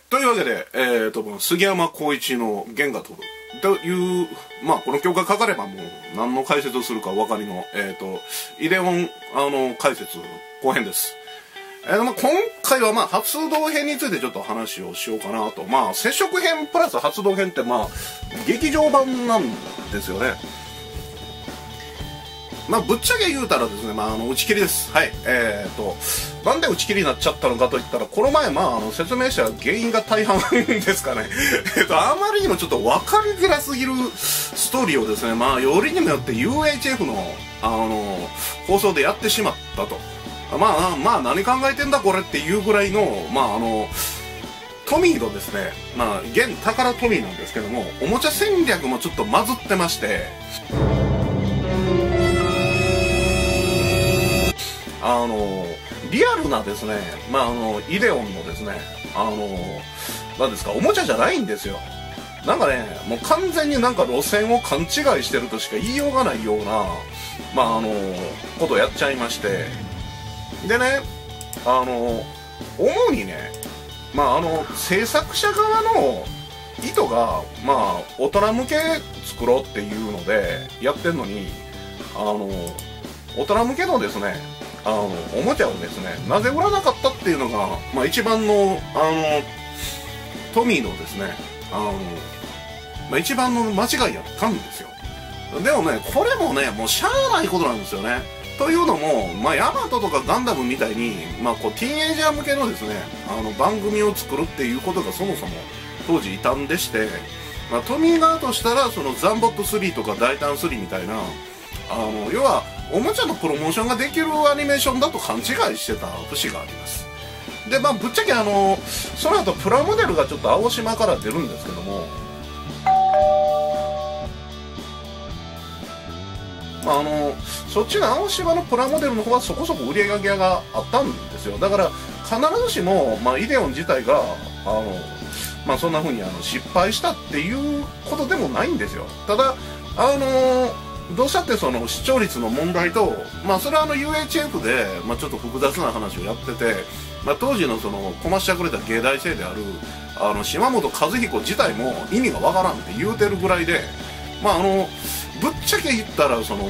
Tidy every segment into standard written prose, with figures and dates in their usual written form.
というわけで、杉山浩一の弦が飛ぶという、この曲がかかればもう何の解説をするかお分かりの、イデオン、解説後編です。今回は発動編についてちょっと話をしようかなと。接触編プラス発動編って劇場版なんですよね。ぶっちゃけ言うたらですね、打ち切りです。はい。なんで打ち切りになっちゃったのかといったら、この前、説明した原因が大半ですかね。あまりにもちょっと分かりづらすぎるストーリーをですね、よりにもよって UHF の、放送でやってしまったと。何考えてんだこれっていうぐらいの、トミーのですね、現宝トミーなんですけども、おもちゃ戦略もちょっと混ずってまして、リアルなですね、イデオンのですね、何ですか、おもちゃじゃないんですよ。なんかね、もう完全に路線を勘違いしてるとしか言いようがないような、ことをやっちゃいまして。でね、主にね、制作者側の意図が、大人向け作ろうっていうので、やってんのに、大人向けのですね、おもちゃをですね、なぜ売らなかったっていうのが、一番の、トミーのですね、一番の間違いやったんですよ。でもね、これもね、もうしゃあないことなんですよね。というのも、ヤマトとかガンダムみたいに、ティーンエイジャー向けのですね、番組を作るっていうことがそもそも当時異端でして、トミー側としたら、そのザンボット3とか大胆3みたいな、要は、おもちゃのプロモーションができるアニメーションだと勘違いしてた節があります。で、ぶっちゃけその後プラモデルがちょっと青島から出るんですけども、そっちの青島のプラモデルの方はそこそこ売り上げがあったんですよ。だから必ずしも、イデオン自体がそんな風に失敗したっていうことでもないんですよ。ただどうしたってその視聴率の問題と、それはUHF で、ちょっと複雑な話をやってて、当時のそのこましゃくれた芸大生である島本和彦自体も意味がわからんって言うてるぐらいで、ぶっちゃけ言ったらその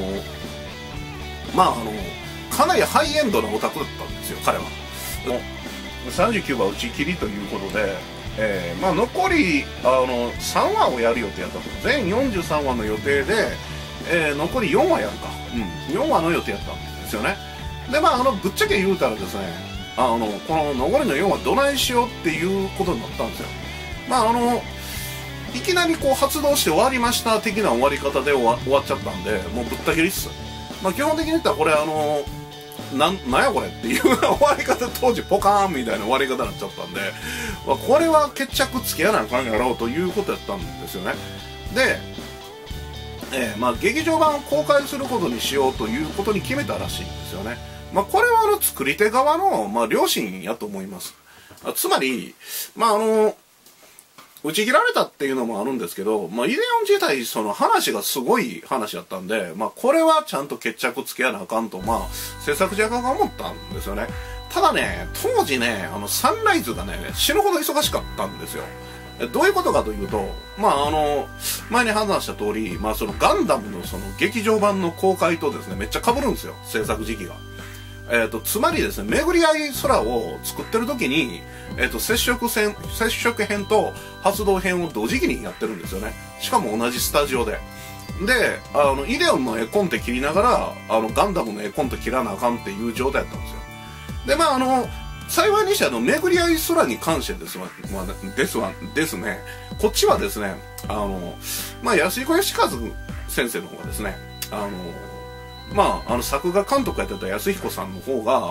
かなりハイエンドなオタクだったんですよ、彼は。39話打ち切りということで、残り3話をやる予定やったと。全43話の予定で、残り4話やるか、4話の予定やったんですよね。でぶっちゃけ言うたらですね、この残りの4話どないしようっていうことになったんですよ。いきなり発動して終わりました的な終わり方で終わっちゃったんで、もうぶった切りっす。基本的に言ったらこれなんやこれっていう終わり方、当時ポカーンみたいな終わり方になっちゃったんで、これは決着つけやなあかんやろうということやったんですよね。で、劇場版を公開することにしようということに決めたらしいんですよね。これは作り手側の、良心やと思います。つまり、打ち切られたっていうのもあるんですけど、イデオン自体、その話がすごい話だったんで、これはちゃんと決着つけやなあかんと、制作者側が思ったんですよね。ただね、当時ね、サンライズがね、死ぬほど忙しかったんですよ。どういうことかというと、前に話した通り、そのガンダムのその劇場版の公開とですね、めっちゃ被るんですよ、制作時期が。つまりですね、巡り合い空を作ってる時に、接触編と発動編を同時期にやってるんですよね。しかも同じスタジオで。で、イデオンの絵コンテ切りながら、ガンダムの絵コンテ切らなあかんっていう状態だったんですよ。で、幸いにして巡り合い空に関してですね、こっちはですね、安彦義和先生の方がですね、作画監督やってた安彦さんの方が、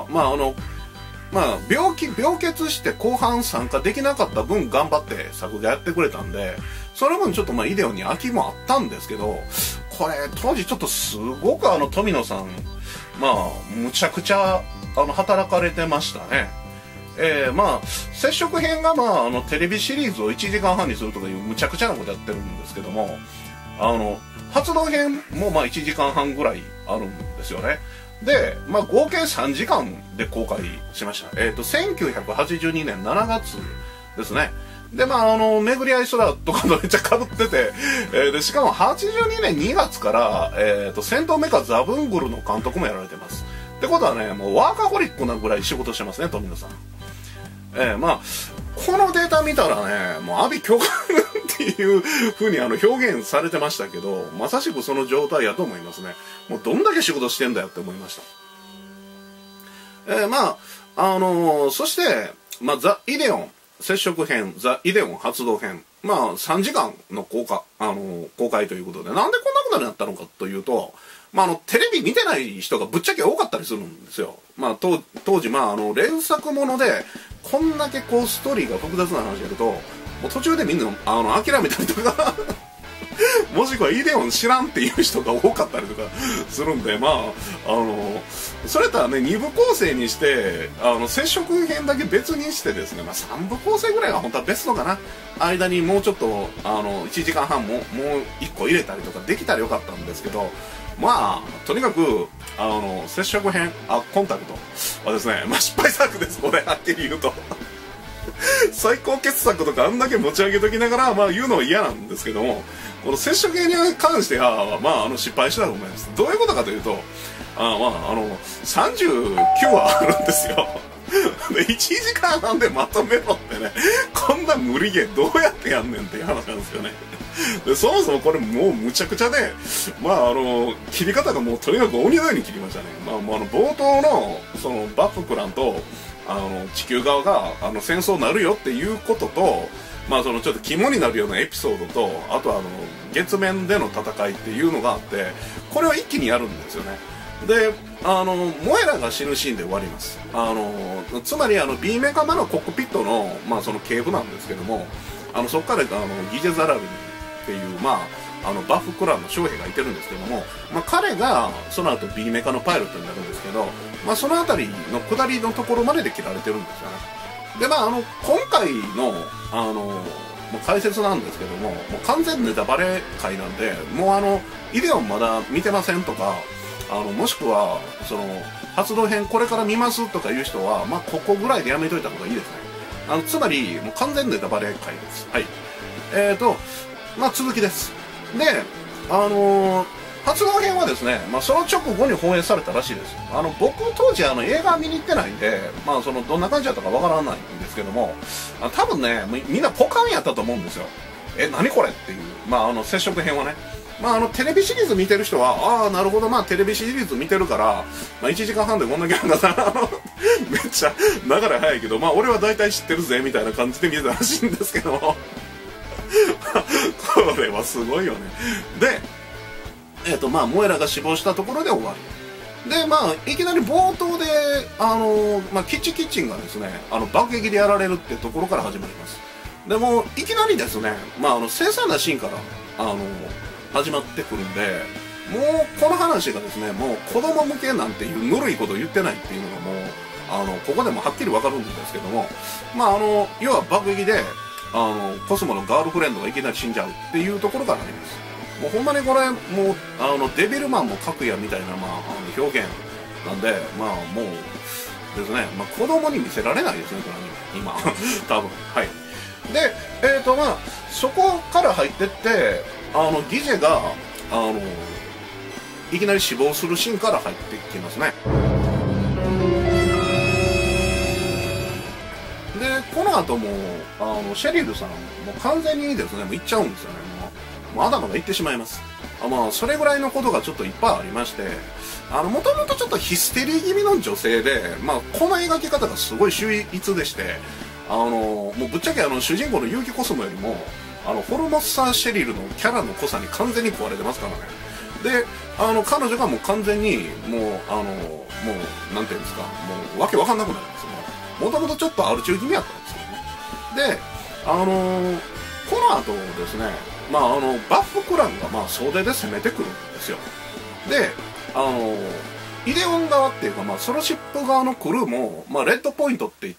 病欠して後半参加できなかった分頑張って作画やってくれたんで、その分ちょっとイデオンに空きもあったんですけど、これ当時ちょっとすごく富野さん、むちゃくちゃ働かれてましたね。接触編がテレビシリーズを1時間半にするとかいうむちゃくちゃなことやってるんですけども、発動編も1時間半ぐらいあるんですよね。で、合計3時間で公開しました。1982年7月ですね。 で、巡り合い空とかとめっちゃ被ってて、で、しかも82年2月から、戦闘メカザブングルの監督もやられてます。ってことはね、もうワーカホリックなぐらい仕事してますね、富野さん。このデータ見たらね、もう阿鼻教官っていう風に表現されてましたけど、まさしくその状態やと思いますね。もうどんだけ仕事してんだよって思いました。そして、ザ・イデオン接触編、ザ・イデオン発動編、3時間の公開ということで、なんでこんなことになったのかというと、テレビ見てない人がぶっちゃけ多かったりするんですよ。当時、連作もので、こんだけストーリーが複雑な話やると、もう途中でみんな、諦めたりとか、もしくはイデオン知らんっていう人が多かったりとかするんで、それやったらね、2部構成にして、接触編だけ別にしてですね、3部構成ぐらいが本当はベストかな。間にもうちょっと、1時間半もう1個入れたりとかできたらよかったんですけど、とにかく、接触編、コンタクトはですね、失敗作です、これ、はっきり言うと。最高傑作とかあんだけ持ち上げときながら、言うのは嫌なんですけども、この接触編に関しては、失敗したと思います。どういうことかというと、39話あるんですよ。で、1時間半でまとめろってね、こんな無理ゲーどうやってやんねんっていう話なんですよね。で、そもそもこれもうむちゃくちゃで、切り方がもうとにかく鬼のように切りましたね。冒頭の、その、バフクランと、地球側が、戦争になるよっていうことと、そのちょっと肝になるようなエピソードと、あと月面での戦いっていうのがあって、これを一気にやるんですよね。で、モエラが死ぬシーンで終わります。つまりB メカマのコックピットの、その警部なんですけども、そこからギジェザラルっていう、バフクランの将兵がいてるんですけども、彼がその後 B メカのパイロットになるんですけど、そのあたりの下りのところまでで切られてるんですよね。で、今回の、解説なんですけども、もう完全ネタバレ回なんで、もうイデオンまだ見てませんとか、もしくは、その、発動編これから見ますとかいう人は、ここぐらいでやめといた方がいいですね。つまり、もう完全ネタバレ回です。はい。続きです。で、発動編はですね、その直後に放映されたらしいです。僕当時映画見に行ってないんで、どんな感じだったかわからないんですけども、多分ね、みんなポカンやったと思うんですよ。何これっていう。接触編はね。テレビシリーズ見てる人は、なるほど、テレビシリーズ見てるから、1時間半でこんだけなんだな、めっちゃ流れ早いけど、俺は大体知ってるぜ、みたいな感じで見てたらしいんですけども、これはすごいよね。で、モエラが死亡したところで終わり。で、いきなり冒頭で、キッチンがですね、爆撃でやられるってところから始まります。でも、いきなりですね、凄惨なシーンから、始まってくるんで、もう、この話がですね、もう子供向けなんていうぬるいことを言ってないっていうのがもう、ここでもはっきりわかるんですけども、要は爆撃で、コスモのガールフレンドがいきなり死んじゃうっていうところからあります。もうほんまにこれ、もう、デビルマンも描くやみたいな、表現なんで、もうですね、子供に見せられないですね、これ今、多分。はい。で、そこから入ってって、ギジェが、いきなり死亡するシーンから入ってきますね。で、この後も、シェリルさん、もう完全にですね、もう行っちゃうんですよね。もう頭が行ってしまいます。それぐらいのことがちょっといっぱいありまして、もともとちょっとヒステリー気味の女性で、この描き方がすごい秀逸でして、もうぶっちゃけ主人公の結城コスモよりも、ホルモッサー・シェリルのキャラの濃さに完全に壊れてますからね。で、彼女がもう完全に、もう、なんていうんですか、もう、わけわかんなくなるんですよ。もともとちょっとアル中気味やったんですよね。で、この後ですね、バッフクランが、総出で攻めてくるんですよ。で、イデオン側っていうか、ソロシップ側のクルーも、レッドポイントって言って、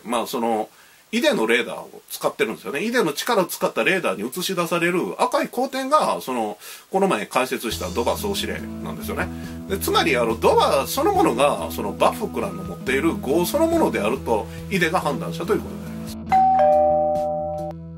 その、イデのレーダーを使ってるんですよね。イデの力を使ったレーダーに映し出される赤い光点が、この前解説したドバ総司令なんですよね。でつまり、ドバそのものが、そのバッフクランの持っている号そのものであると、イデが判断したということになります。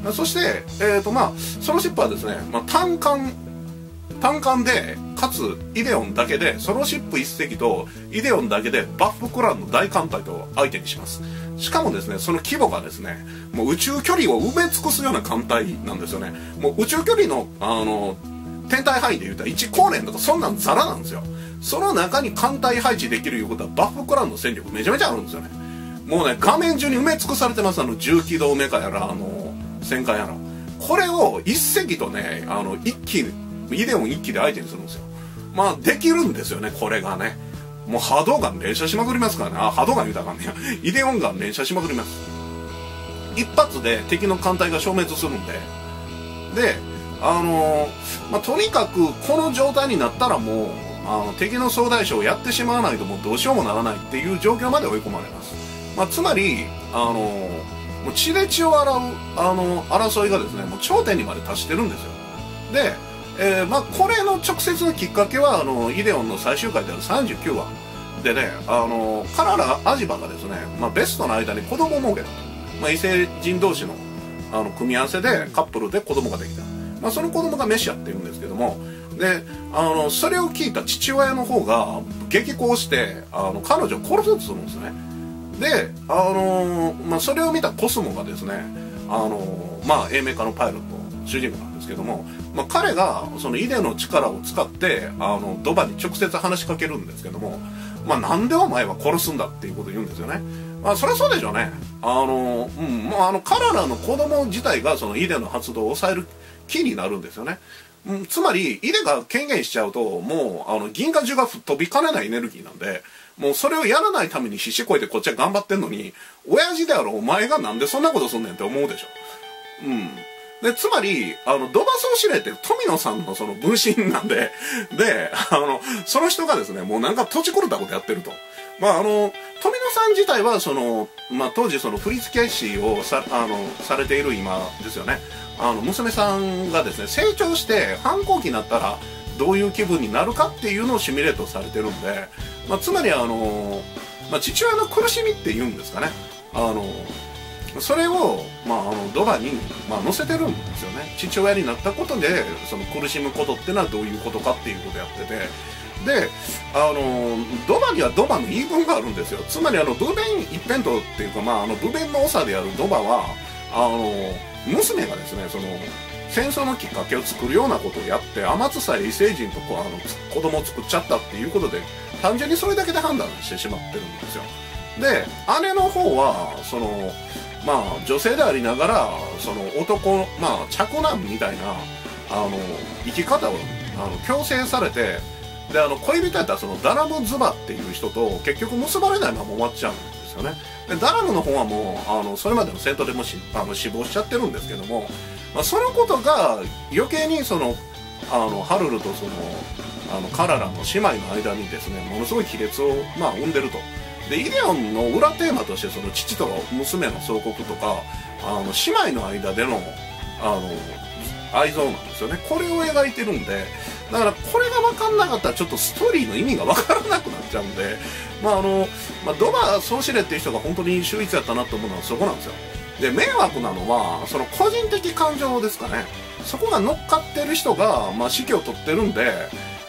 そして、まあ、ソロシップはですね、まあ、単艦で、かつ、イデオンだけで、ソロシップ1隻と、イデオンだけで、バッフクランの大艦隊と相手にします。しかもですね、その規模がですね、もう宇宙距離を埋め尽くすような艦隊なんですよね。もう宇宙距離の、天体範囲で言うたら1光年とかそんなんザラなんですよ。その中に艦隊配置できるいうことは、バッフクランの戦力めちゃめちゃあるんですよね。もうね、画面中に埋め尽くされてます。重機動メカやら、戦艦やら。これを1隻とね、イデオン1機で相手にするんですよ。まあ、できるんですよね、これがね。もう波動ガン連射しまくりますからね。波動ガン言うたらあかんねや。イデオンガン連射しまくります。一発で敵の艦隊が消滅するんで。で、まあ、とにかくこの状態になったらもう、敵の総大将をやってしまわないともうどうしようもならないっていう状況まで追い込まれます。まあ、つまり、もう血で血を洗う、争いがですね、もう頂点にまで達してるんですよ。で、まあ、これの直接のきっかけは、イデオンの最終回である39話でね、カララ・アジバがですね、まあ、ベストの間に子供を設けたと。まあ、異星人同士の、組み合わせで、カップルで子供ができた。まあ、その子供がメシアって言うんですけども、で、それを聞いた父親の方が、激高して、彼女を殺そうとするんですね。で、まあ、それを見たコスモがですね、まあ、英明化のパイロット、主人公なんですけども、まあ、彼がそのイデの力を使ってドバに直接話しかけるんですけども、まあ、なんでお前は殺すんだっていうことを言うんですよね。まあ、そりゃそうでしょうね。もうカララの子供自体がそのイデの発動を抑える気になるんですよね。つまりイデが権限しちゃうともう銀河中が吹っ飛びかねないエネルギーなんで、もうそれをやらないために必死こいてこっちは頑張ってんのに、親父であるお前がなんでそんなことすんねんって思うでしょ。で、つまり、ドバ総司令って富野さんのその分身なんで、で、その人がですね、もうなんか土地狂ったことやってると。まあ、富野さん自体は、まあ、当時その振付師をされている今ですよね。娘さんがですね、成長して反抗期になったら、どういう気分になるかっていうのをシミュレートされてるんで、まあ、つまりまあ、父親の苦しみっていうんですかね。それを、まあ、ドバに、まあ、載せてるんですよね。父親になったことで、その苦しむことってのはどういうことかっていうことをやってて。で、ドバにはドバの言い分があるんですよ。つまり、ブベン一辺倒っていうか、まあ、ブベンの長であるドバは、娘がですね、戦争のきっかけを作るようなことをやって、天津さえ異星人と子供を作っちゃったっていうことで、単純にそれだけで判断してしまってるんですよ。で、姉の方は、まあ、女性でありながら、男、まあ、嫡男みたいな、生き方を、強制されて、で、恋人やったら、ダラムズバっていう人と、結局結ばれないまま終わっちゃうんですよね。で、ダラムの方はもう、それまでの戦闘でも死亡しちゃってるんですけども、まあ、そのことが、余計に、ハルルとカララの姉妹の間にですね、ものすごい亀裂を、まあ、生んでると。で、イデオンの裏テーマとして、父と娘の相国とか、姉妹の間での、愛憎なんですよね。これを描いてるんで、だからこれが分かんなかったらちょっとストーリーの意味が分からなくなっちゃうんで、まあまあ、ドバ総司令っていう人が本当に秀逸やったなと思うのはそこなんですよ。で、迷惑なのは、個人的感情ですかね。そこが乗っかってる人が、まあ、指揮を取ってるんで、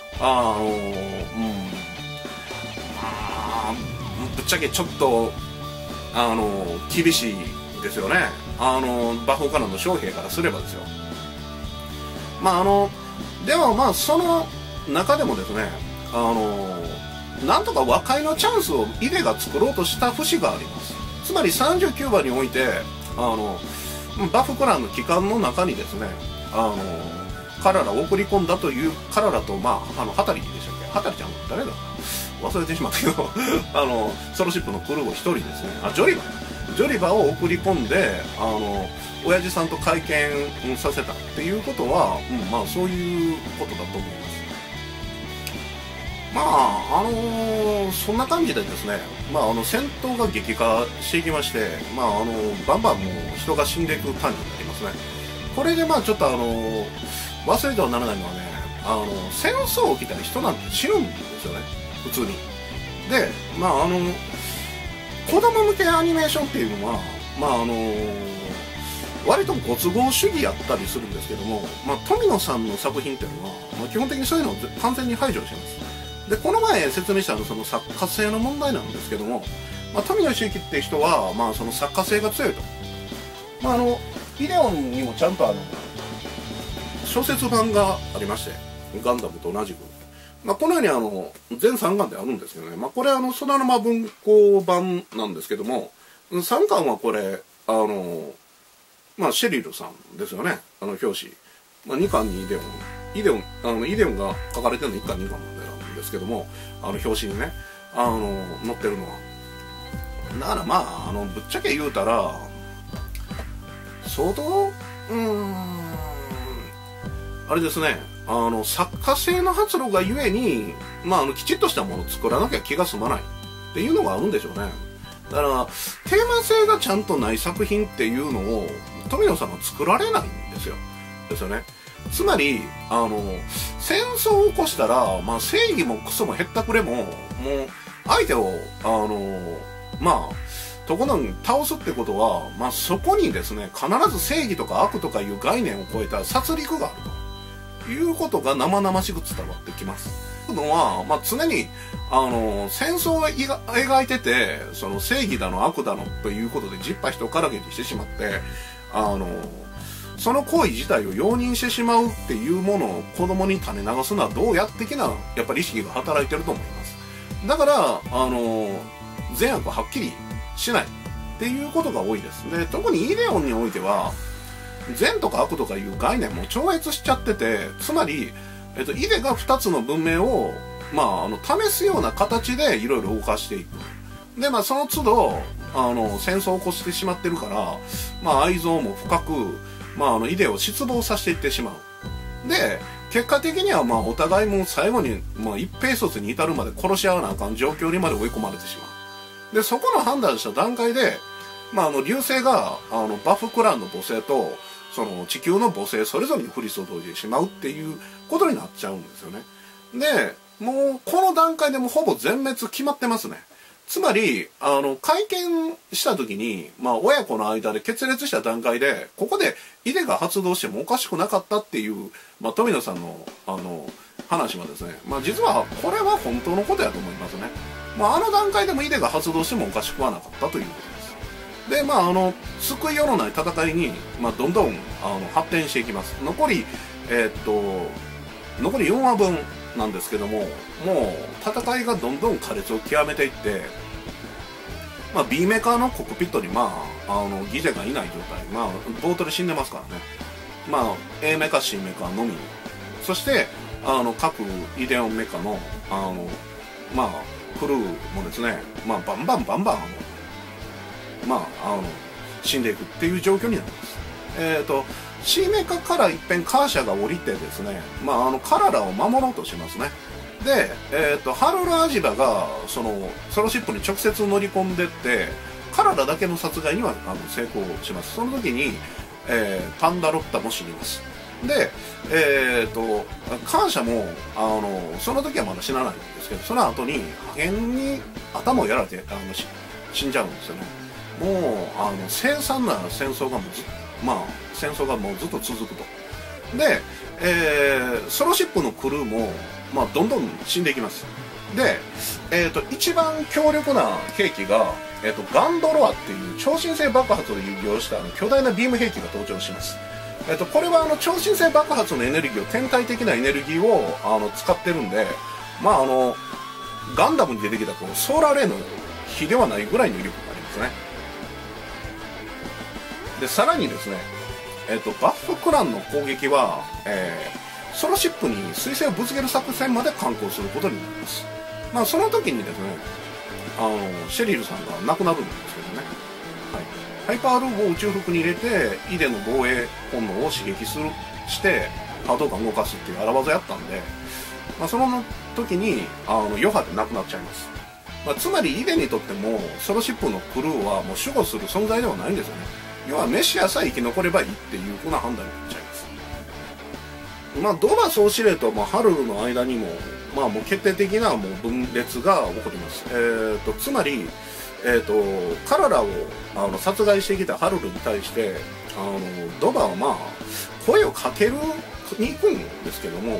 ぶっちゃけちょっと、厳しいですよね。バフからの将兵からすればですよ。まあでもまあその中でもですね、なんとか和解のチャンスをイデが作ろうとした節があります。つまり39話において、バフクランの機関の中にですね、カララを送り込んだという、カララと、まあ、ハタリでしたっけ、ハタリちゃん誰だ忘れてしまったけどソロシップのクルーを一人ですね、ジョリバを送り込んで、親父さんと会見させたっていうことは、まあそういうことだと思います。まあそんな感じでですね、まあ戦闘が激化していきまして、まあバンバンもう人が死んでいく感じになりますね。これでまあちょっと忘れてはならないのはね、戦争起きたら人なんて死ぬんですよね、普通に。で、まあ子供向けアニメーションっていうのは、まあ割とご都合主義やったりするんですけども、富野さんの作品っていうのは、基本的にそういうのを完全に排除します。でこの前説明したその作家性の問題なんですけども、富野周期っていう人は、その作家性が強いと。イデオンにもちゃんと小説版がありまして、ガンダムと同じく。このように全3巻であるんですけどね、これソナルマ文庫版なんですけども、3巻はこれ、シェリルさんですよね、表紙。2巻にイデオンが書かれてるの1巻2巻までなんですけども、表紙にね、載ってるのは。だからぶっちゃけ言うたら、相当、あれですね、作家性の発露がゆえに、きちっとしたものを作らなきゃ気が済まないっていうのがあるんでしょうね。だから、テーマ性がちゃんとない作品っていうのを、富野さんが作られないんですよ。ですよね。つまり、戦争を起こしたら、正義もクソもへったくれも、もう、相手を、とことん倒すってことは、そこにですね、必ず正義とか悪とかいう概念を超えた殺戮があるということが生々しく伝わってきます。というのは、常に、戦争を描いてて、その正義だの悪だのということで、じっぱ人からげにしてしまって、その行為自体を容認してしまうっていうものを子供に種流すのはどうや的な、やっぱり意識が働いてると思います。だから、善悪はっきりしないっていうことが多いです。で、特にイデオンにおいては、善とか悪とかいう概念も超越しちゃってて、つまり、イデが2つの文明を、試すような形でいろいろ動かしていく。で、その都度、戦争を起こしてしまってるから、愛憎も深く、イデを失望させていってしまう。で、結果的にはお互いも最後に、一兵卒に至るまで殺し合わなあかん状況にまで追い込まれてしまう。で、そこの判断した段階で、流星が、バフクランの母星と、その地球の母星それぞれに降り注いでしまうっていうことになっちゃうんですよね。で、もう、この段階でもほぼ全滅決まってますね。つまり、会見した時に、親子の間で決裂した段階で、ここでイデが発動してもおかしくなかったっていう、富野さんの、話はですね、実はこれは本当のことやと思いますね。あの段階でもイデが発動してもおかしくはなかったということです。で、救いようのない戦いに、どんどん、発展していきます。残り4話分なんですけども、もう、戦いがどんどん苛烈を極めていって、B メーカーのコックピットに、ギジェがいない状態。冒頭で死んでますからね。A メカ、C メカのみ。そして、各イデオンメカの、クルーもですね、バンバン、死んでいくっていう状況になります。C メカから一遍カーシャが降りてですね、カララを守ろうとしますね。で、ハルル・アジバが、ソロシップに直接乗り込んでって、カララだけの殺害には成功します。その時に、パンダロッタも死にます。で、カーシャも、その時はまだ死なないんですけど、その後に、破片に頭をやられて、死んじゃうんですよね。もう、凄惨な戦争がもうずっと続くと。で、ソロシップのクルーも、どんどん死んでいきます。で、一番強力な兵器が、ガンドロアっていう超新星爆発を利用した巨大なビーム兵器が登場します。これは超新星爆発のエネルギーを、天体的なエネルギーを使ってるんで、ガンダムに出てきたソーラーレイの比ではないぐらいの威力がありますね。で、さらにですね、バッフクランの攻撃は、ソロシップに彗星をぶつける作戦まで敢行することになります。その時にですね、シェリルさんが亡くなるんですけどね、ハイパールーブを宇宙服に入れて、イデの防衛本能を刺激して、ハートガン動かすっていう荒技やったんで、その時に、余波で亡くなっちゃいます。つまり、イデにとっても、ソロシップのクルーはもう守護する存在ではないんですよね。要はメシアさえ生き残ればいいっていうふうな判断になっちゃいます。ドバ総司令とハルルの間にも、もう決定的なもう分裂が起こります。つまり、 カララを殺害してきたハルルに対してドバはまあ声をかけるに行くんですけども、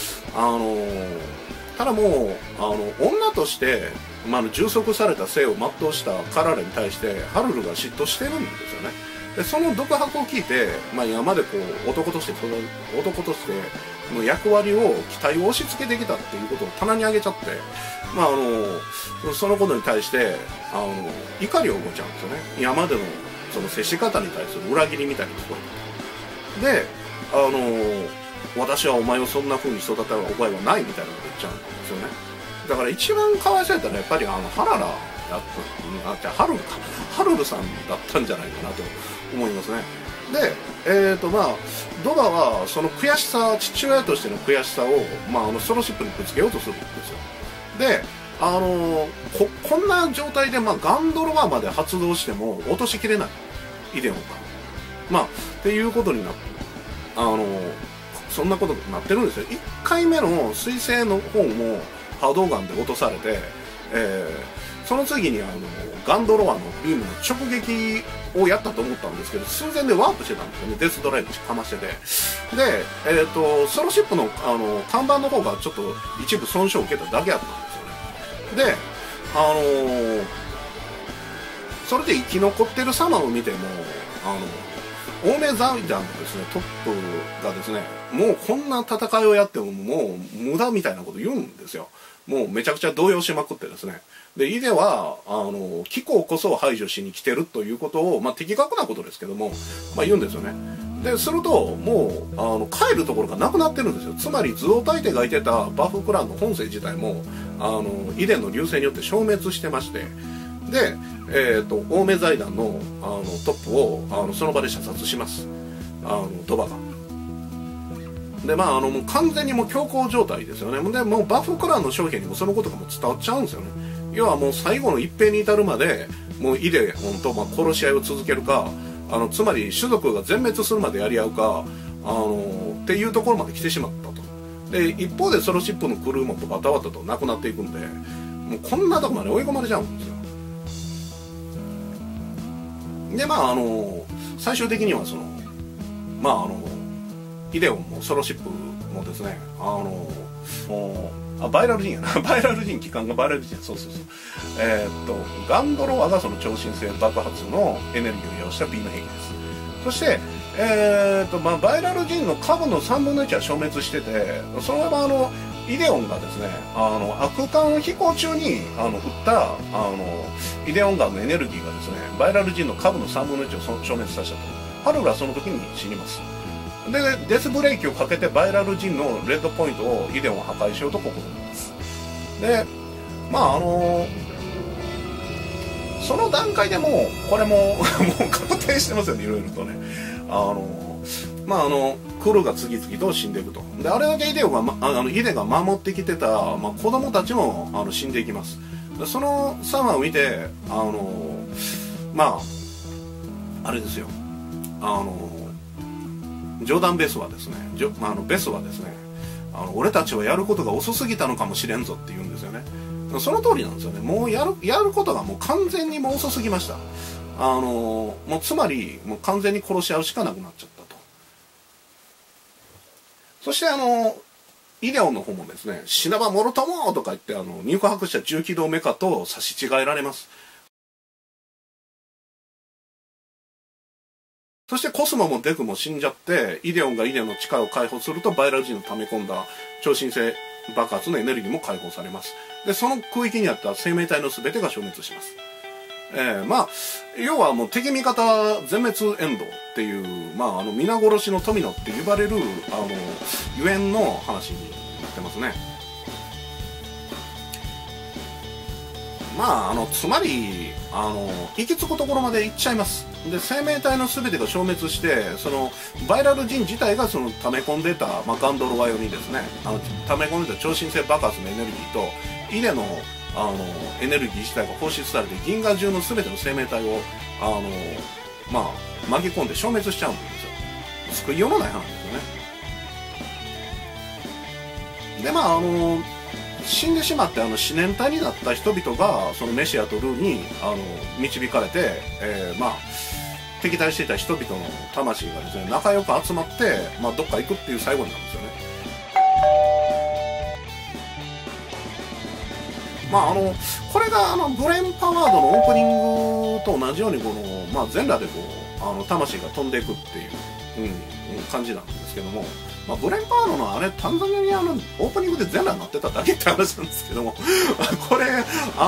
ただもう女として、充足された生を全うしたカララに対してハルルが嫉妬してるんですよね。でその独白を聞いて、山でこう男としての役割を期待を押し付けてきたっていうことを棚に上げちゃって、そのことに対して怒りを覚えちゃうんですよね。山でのその接し方に対する裏切りみたいに聞こえて、で私はお前をそんな風に育てた覚えはないみたいなこと言っちゃうんですよね。だから一番かわいそうやったらやっぱりハララハルルさんだったんじゃないかなと思いますね。で、ドバはその悔しさ、父親としての悔しさを、ソロシップにぶつけようとするんですよ。で、こんな状態で、ガンドロワまで発動しても落としきれないイデオンが。っていうことになって、そんなことになってるんですよ。1回目の彗星の方も波動ガンで落とされて、その次にガンドロワのビームの直撃をやったと思ったんですけど、寸前でワープしてたんですよね。デスドライブかましてて。で、ソロシップの看板の方がちょっと一部損傷を受けただけやったんですよね。で、それで生き残ってる様を見ても、オーメザイダンのですね、トップがですね、もうこんな戦いをやってももう無駄みたいなこと言うんですよ。もうめちゃくちゃ動揺しまくってですね。で、イデは、気候こそ排除しに来てるということを、的確なことですけども、言うんですよね。で、すると、もう、帰るところがなくなってるんですよ。つまり、図を大帝がいてたバフクランの本性自体も、イデの流星によって消滅してまして、で、オーメ財団の、トップを、その場で射殺します。ドバが。で、もう完全にもう強行状態ですよね。で、もうバフクランの将兵にもそのことがもう伝わっちゃうんですよね。要はもう最後の一兵に至るまで、もうイデオンと殺し合いを続けるか、つまり種族が全滅するまでやり合うか、っていうところまで来てしまったと。で、一方でソロシップのクルーもバタバタとなくなっていくんで、もうこんなとこまで追い込まれちゃうんですよ。で、最終的にはその、イデオンもソロシップもですね、バイラルジンやな。バイラルジン、機関がバイラルジン。そう。ガンドロワがその超新星爆発のエネルギーを利用したビーム兵器です。そして、バイラルジンの株の3分の1は消滅してて、そのままイデオンがですね、悪間飛行中に撃ったイデオンガンのエネルギーがですね、バイラルジンの株の3分の1を消滅させたと。ハルルはその時に死にます。で、デスブレーキをかけてバイラルジンのレッドポイントをイデオンを破壊しようと試みます。で、その段階でもうこれももう確定してますよね、いろいろとね。クルーが次々と死んでいくと。で、あれだけイデが守ってきてた、子供たちも死んでいきます。でその様を見て、あれですよ。ジョーダン・ベスはですね、俺たちはやることが遅すぎたのかもしれんぞって言うんですよね。その通りなんですよね。もうやることがもう完全にもう遅すぎました。もうつまりもう完全に殺し合うしかなくなっちゃったと。そしてイデオンの方もですね、死なばもろともとか言って肉薄した重機動メカと差し違えられます。そしてコスモもデクも死んじゃって、イデオンがイデの力を解放すると、バイラルジンの溜め込んだ超新星爆発のエネルギーも解放されます。で、その区域にあった生命体の全てが消滅します。要はもう敵味方全滅エンドっていう、皆殺しの富野って呼ばれる、ゆえんの話になってますね。つまり、行き着くところまで行っちゃいます。で、生命体の全てが消滅して、その、バイラルジン自体がその、溜め込んでた、ガンドロワ用にですね、溜め込んでた超新星爆発のエネルギーと、イデの、エネルギー自体が放出されて、銀河中の全ての生命体を、巻き込んで消滅しちゃうんですよ。救いようのない話ですよね。で、 死んでしまって死念体になった人々がそのメシアとルーに導かれて、まあ敵対していた人々の魂がですね仲良く集まって、まあ、どっか行くっていう最後になるんですよね。まあこれがブレンパワードのオープニングと同じようにまあ、全裸で魂が飛んでいくっていう、感じなんですけども、まあ、ブレンパワードのあれ単純にオープニングで全裸になってただけって話なんですけどもこれ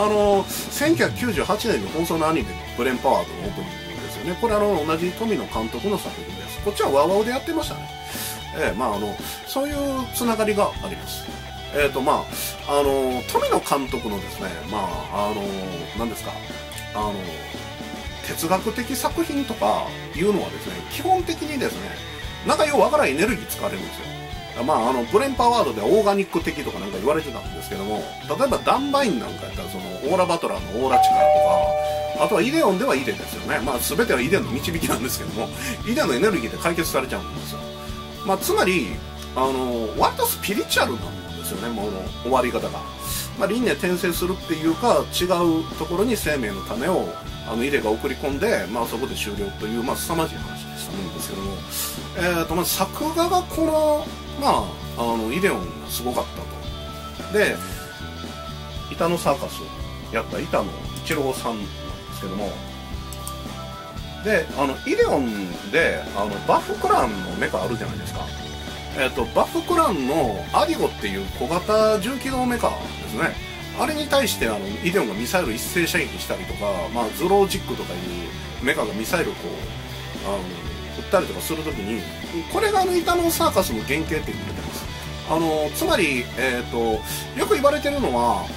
1998年に放送のアニメのブレンパワードのオープニングですよね。これ同じ富野監督の作品です。こっちはワウワウでやってましたね。まあそういうつながりがあります。まあ富野監督のですね、まあ何ですか、哲学的作品とかいうのはですね、基本的にですね、なんかようわからんエネルギー使われるんですよ。まあブレンパワードではオーガニック的とかなんか言われてたんですけども、例えばダンバインなんかやったらそのオーラバトラーのオーラ力とか、あとはイデオンではイデですよね。まあ全てはイデの導きなんですけども、イデのエネルギーで解決されちゃうんですよ。まあつまり割とスピリチュアルなんですよね、もう終わり方が。まあ輪廻転生するっていうか、違うところに生命の種をイデが送り込んで、まあそこで終了という、まあ凄まじい話でしたんですけども、まあ作画がこの、まあイデオンがすごかったと。で、板のサーカスをやった板野一郎さんなんですけども、でイデオンでバフクランのメカあるじゃないですか。バフクランのアディゴっていう小型重機動メカですね。あれに対してイデオンがミサイル一斉射撃したりとか、まあ、ズロージックとかいうメカがミサイルを撃ったりとかするときに、これが板のサーカスの原型って言われてます。つまり、よく言われてるのは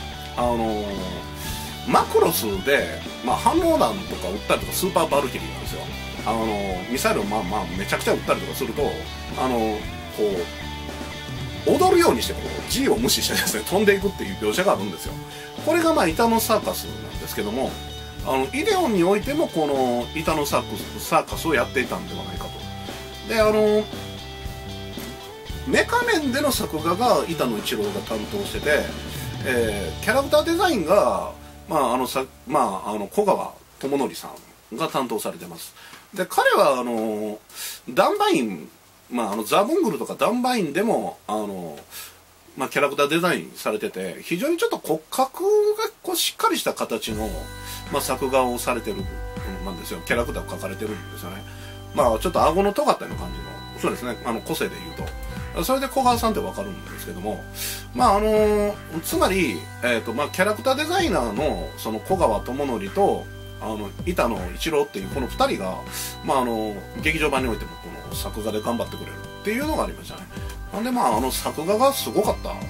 マクロスで、まあ、反応弾とか撃ったりとかスーパーバルキリーなんですよ。ミサイルをまあめちゃくちゃ撃ったりとかするとこう踊るようにしてG を無視してですね飛んでいくっていう描写があるんですよ。これがまあ板のサーカスなんですけども、イデオンにおいてもこの板のサーカスをやっていたんではないかと。でメカ面での作画が板野一郎が担当してて、キャラクターデザインが、まあ小川智則さんが担当されてます。で彼はダンバイン、まあ、ザ・ボングルとかダンバインでもまあ、キャラクターデザインされてて、非常にちょっと骨格がしっかりした形の、まあ、作画をされてるなんですよ。キャラクターを描かれてるんですよね。まあちょっと顎の尖ったような感じの、そうですね、個性で言うとそれで小川さんって分かるんですけども、まあつまり、まあ、キャラクターデザイナーのその小川智則と板野一郎っていうこの2人が、まあ、劇場版においてもこの作画で頑張ってくれるっていうのがありましたね。なんでまあ作画がすごかったです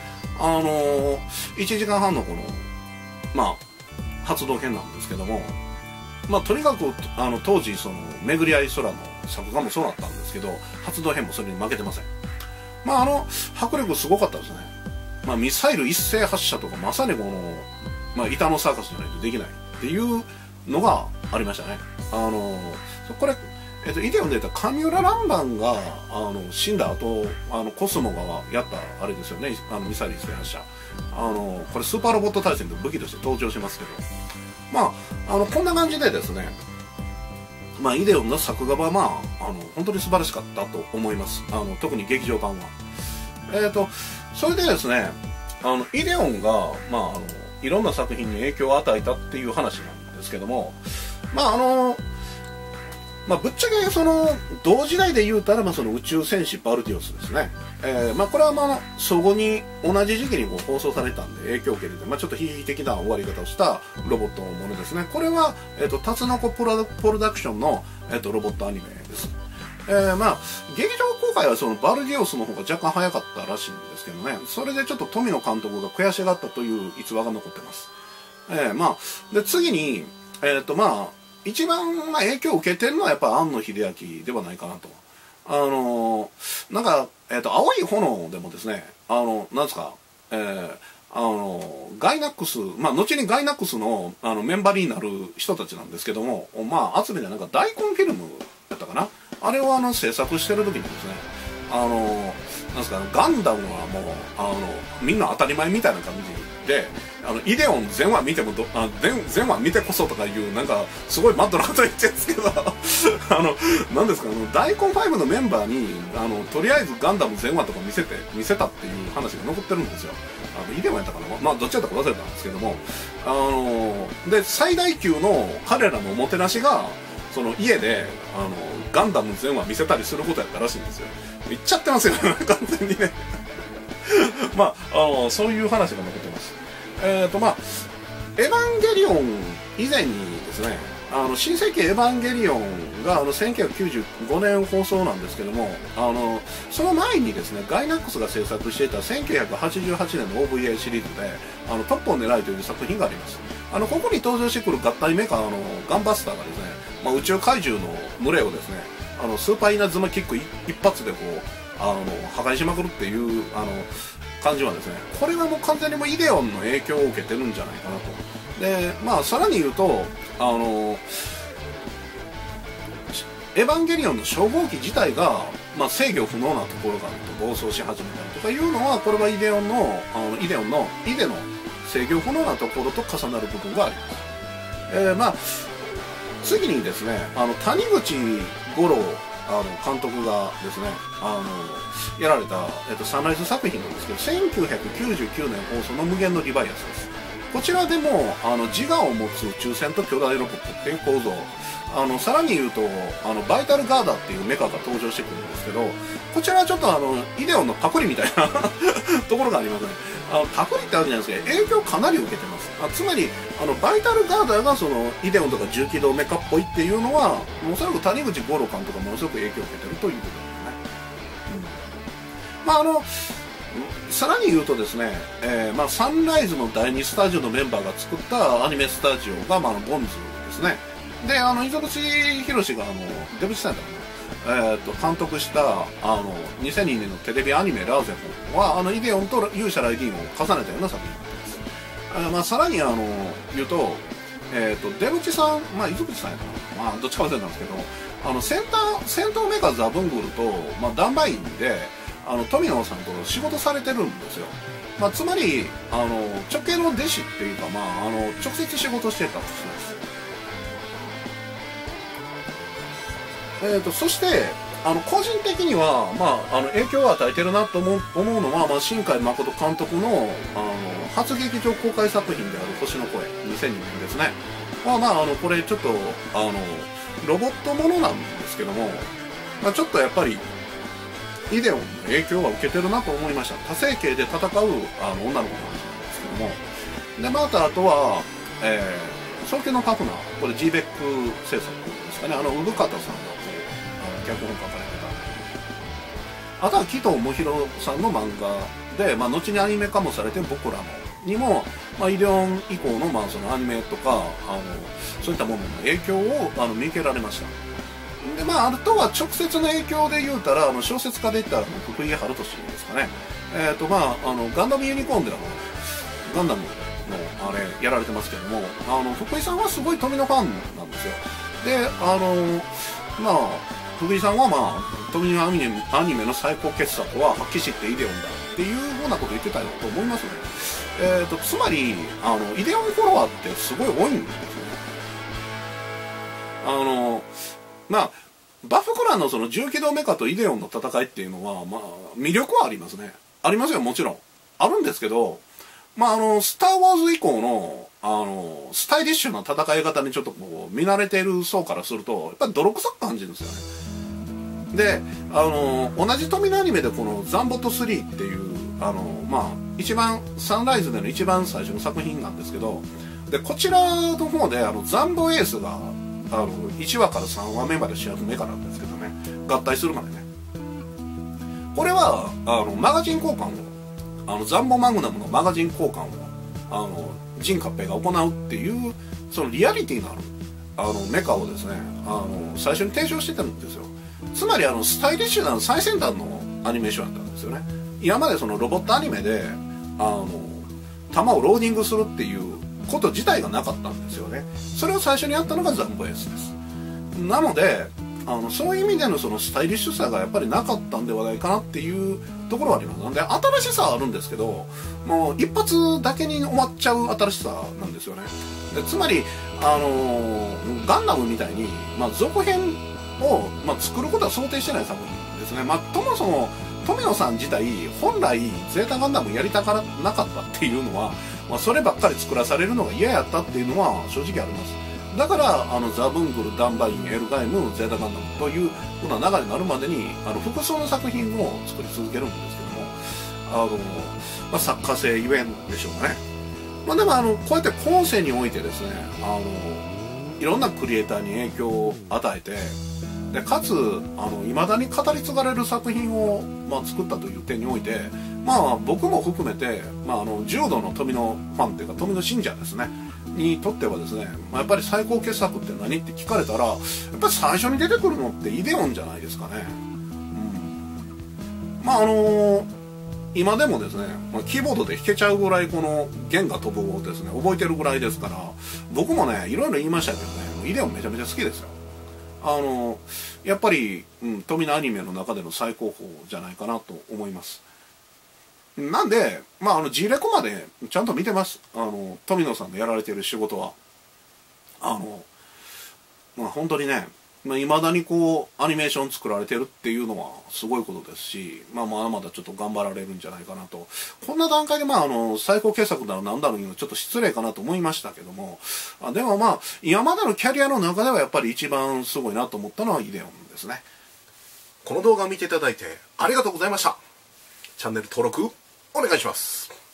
。1時間半のこのまあ発動編なんですけども、まあとにかく当時その巡り合い空の作画もそうだったんですけど、発動編もそれに負けてません。まあ迫力すごかったですね。まあミサイル一斉発射とかまさにこの、まあ、板のサーカスじゃないとできないっていうのがありましたね。これイデオンで言った神浦蘭番が死んだ後コスモがやったあれですよね、ミサイル一斉発射。これスーパーロボット対戦で武器として登場しますけど、まあこんな感じでですね、まあイデオンの作画はまあ本当に素晴らしかったと思います。特に劇場版は。それでですね、イデオンがまあいろんな作品に影響を与えたっていう話なんですけども、まあまあ、ぶっちゃけその同時代で言うたら、まあ、その宇宙戦士バルディオスですね。まあこれはまあ相互に同じ時期に放送されたんで影響を受けて、まあ、ちょっと悲劇的な終わり方をしたロボットのものですね。これはタツノコプロダクションのロボットアニメです。まあ劇場公開はそのバルディオスの方が若干早かったらしいんですけどね、それでちょっと富野監督が悔しがったという逸話が残ってます。まあで次にまあ一番影響を受けてるのはやっぱ庵野秀明ではないかなと。なんか、青い炎でもですね、なんですか、ガイナックス、まあ、後にガイナックスの、メンバーになる人たちなんですけども、まあ、集めてなんか大根フィルムだったかな。あれを制作してる時にですね、 なんですか、ガンダムはもうみんな当たり前みたいな感じで、イデオン全話見ても全話見てこそとかいうなんかすごいマッドなこと言ってるんですけどなんですか、大根5のメンバーにとりあえずガンダム全話とか見せたっていう話が残ってるんですよ。イデオンやったかな、まあどっちやったか忘れたんですけども、で最大級の彼らのおもてなしがその家でガンダム全話見せたりすることやったらしいんですよ。言っちゃってますよ完全にねまあそういう話が残ってます。まあエヴァンゲリオン以前にですね、新世紀エヴァンゲリオンが1995年放送なんですけども、その前にですねガイナックスが制作していた1988年の OVA シリーズでトップを狙いという作品があります。ここに登場してくる合体メカガンバスターがですね、まあ、宇宙怪獣の群れをですねスーパー稲妻キック一発でこう破壊しまくるっていう感じはですね、これはもう完全にもうイデオンの影響を受けてるんじゃないかなと。でまあさらに言うとエヴァンゲリオンの初号機自体が、まあ、制御不能なところがあると暴走し始めたりとかいうのは、これはイデの制御不能なところと重なる部分があります。まあ次にですね谷口五郎監督がですねやられた、サンライズ作品なんですけど、1999年放送の無限のリバイアスです。こちらでも自我を持つ宇宙船と巨大ロボットっていう構造、さらに言うとバイタルガーダっていうメカが登場してくるんですけど、こちらはちょっとイデオンのパクリみたいなところがありますね。パクリってわけじゃないですけど影響かなり受けてます。つまりバイタルガーダがそのイデオンとか重機動メカっぽいっていうのはおそらく谷口五郎監督がものすごく影響を受けてるということですね。まあさらに言うとですね、まあ、サンライズの第2スタジオのメンバーが作ったアニメスタジオが、まあ、ボンズですね。で溝口博が出口さんだ監督した2002年のテレビアニメ「ラーゼフォン」はイデオンと勇者ライディーンを重ねたような作品になっています。まあ、さらに言うと、出口さん、まあ、溝口さんやったかな、まあ、どっちか忘れたんですけど戦闘メカザブングルと、まあ、ダンバインで富野さんと仕事されてるんですよ。まあ、つまり直系の弟子っていうか、まあ、直接仕事してた人です。そして個人的には、まあ、影響を与えてるなと思うのは、まあ、新海誠監督の初劇場公開作品である「星の声」2002年ですね。まあこれちょっとロボットものなんですけども、まあ、ちょっとやっぱりイデオンの影響は受けてるなと思いました。多星系で戦う女の子の話なんですけども、でまたあとは早期のパフナー、これ G ベック制作ですかね、産方さんが脚本書かれてた。あとは紀藤茂弘さんの漫画で、まあ、後にアニメ化もされて僕らのにも、まあ、イデオン以降の、まあ、そのアニメとかそういったものの影響を見受けられました。でまあ、あとは直接の影響で言うたら小説家で言ったら福井春俊ですかね。まあ、ガンダムユニコーンでガンダムのあれやられてますけども、福井さんはすごい富野ファンなんですよ。でまあ福井さんは、まあ、富野アニメの最高傑作は発揮してイデオンだっていうようなこと言ってたよと思いますね。つまりイデオンフォロワーってすごい多いんですよね。まあバフクランのその重機動メカとイデオンの戦いっていうのは、まあ、魅力はありますね。ありますよ、もちろんあるんですけど、まあスター・ウォーズ以降のスタイリッシュな戦い方にちょっとこう見慣れている層からするとやっぱり泥臭く感じるんですよね。で同じ富野アニメでこの「ザンボット3」っていうまあ一番サンライズでの一番最初の作品なんですけど、でこちらの方でザンボエースが1話から3話目まで主役メカなんですけどね、合体するまでね。これはマガジン交換をザンボマグナムのマガジン交換をジン・カッペイが行うっていうそのリアリティのあるメカをですね最初に提唱してたんですよ。つまりスタイリッシュな最先端のアニメーションだったんですよね。今までそのロボットアニメで弾をローディングするっていうこと自体がなかったんですよね。それを最初にやったのがザンボエースです。なのでそういう意味でのそのスタイリッシュさがやっぱりなかったんではないかなっていうところはあります。なんで新しさはあるんですけど、もう一発だけに終わっちゃう新しさなんですよね。でつまりガンダムみたいに、続編を、作ることは想定してない作品ですね。ともそも富野さん自体本来ゼータガンダムやりたからなかったっていうのは、そればっかり作らされるのが嫌やったっていうのは正直あります。だからザ・ブングル、ダンバイン、エルガイム、ゼータガンダムというふうな流れになるまでに複数の作品を作り続けるんですけども、作家性ゆえんでしょうかね。でもこうやって後世においてですね、いろんなクリエイターに影響を与えて、でかついまだに語り継がれる作品を、作ったという点において、僕も含めて、重度の富野ファンというか富野信者ですねにとってはですね、やっぱり最高傑作って何って聞かれたら、やっぱり最初に出てくるのってイデオンじゃないですかね。今でもですね、キーボードで弾けちゃうぐらいこの弦が飛ぶをですね覚えてるぐらいですから、僕もねいろいろ言いましたけどね、イデオンめちゃめちゃ好きですよ。やっぱり、富野アニメの中での最高峰じゃないかなと思います。なんで、G レコまでちゃんと見てます。富野さんのやられている仕事は。本当にね、いまだにこう、アニメーション作られてるっていうのはすごいことですし、まだまだちょっと頑張られるんじゃないかなと。こんな段階で最高傑作だろうなんだろういうのちょっと失礼かなと思いましたけども、でも今までのキャリアの中ではやっぱり一番すごいなと思ったのはイデオンですね。この動画を見ていただいてありがとうございました。チャンネル登録お願いします。